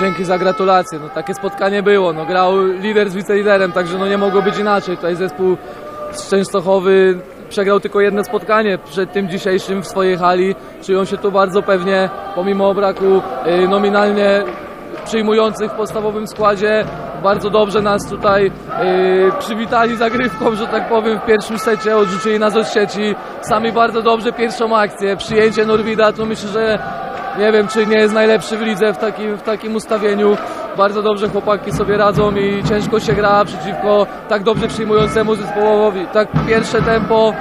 dzięki za gratulacje. No, takie spotkanie było. No, grał lider z wiceliderem, także no, nie mogło być inaczej. Tutaj zespół z Częstochowy przegrał tylko jedno spotkanie przed tym dzisiejszym w swojej hali. Czują się tu bardzo pewnie, pomimo braku nominalnie przyjmujących w podstawowym składzie. Bardzo dobrze nas tutaj przywitali zagrywką, że tak powiem, w pierwszym secie, odrzucili nas od sieci. Sami bardzo dobrze pierwszą akcję. Przyjęcie Norwida, to myślę, że nie wiem, czy nie jest najlepszy w lidze w takim ustawieniu. Bardzo dobrze chłopaki sobie radzą i ciężko się gra przeciwko tak dobrze przyjmującemu zespołowi. Tak pierwsze tempo,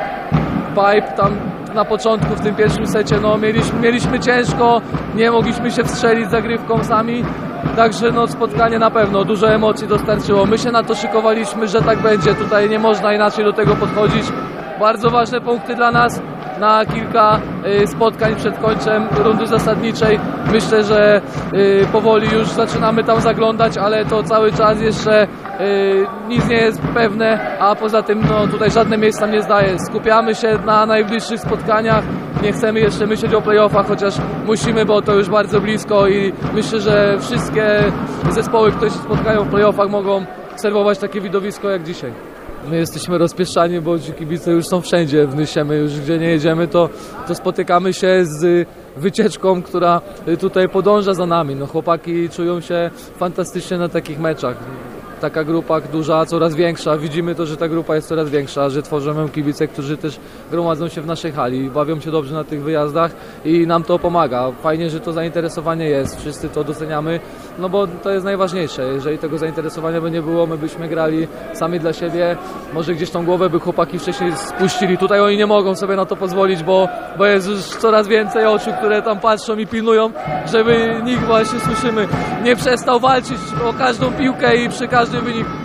pipe tam na początku w tym pierwszym secie, no mieliśmy ciężko, nie mogliśmy się wstrzelić zagrywką sami. Także no, spotkanie na pewno dużo emocji dostarczyło. My się na to szykowaliśmy, że tak będzie. Tutaj nie można inaczej do tego podchodzić. Bardzo ważne punkty dla nas na kilka spotkań przed końcem rundy zasadniczej. Myślę, że powoli już zaczynamy tam zaglądać, ale to cały czas jeszcze nic nie jest pewne, a poza tym no, tutaj żadne miejsca nie zdaje. Skupiamy się na najbliższych spotkaniach. Nie chcemy jeszcze myśleć o playoffach, chociaż musimy, bo to już bardzo blisko i myślę, że wszystkie zespoły, które się spotkają w playoffach, mogą serwować takie widowisko jak dzisiaj. My jesteśmy rozpieszczani, bo ci kibice już są wszędzie w Nysie. My już gdzie nie jedziemy, to spotykamy się z wycieczką, która tutaj podąża za nami. No, chłopaki czują się fantastycznie na takich meczach. Taka grupa duża, coraz większa. Widzimy to, że ta grupa jest coraz większa, że tworzą ją kibice, którzy też gromadzą się w naszej hali, bawią się dobrze na tych wyjazdach i nam to pomaga. Fajnie, że to zainteresowanie jest, wszyscy to doceniamy, no bo to jest najważniejsze. Jeżeli tego zainteresowania by nie było, my byśmy grali sami dla siebie. Może gdzieś tą głowę by chłopaki wcześniej spuścili. Tutaj oni nie mogą sobie na to pozwolić, bo jest już coraz więcej oczu, które tam patrzą i pilnują, żeby nikt, właśnie słyszymy, nie przestał walczyć o każdą piłkę i przy każdym wyniku.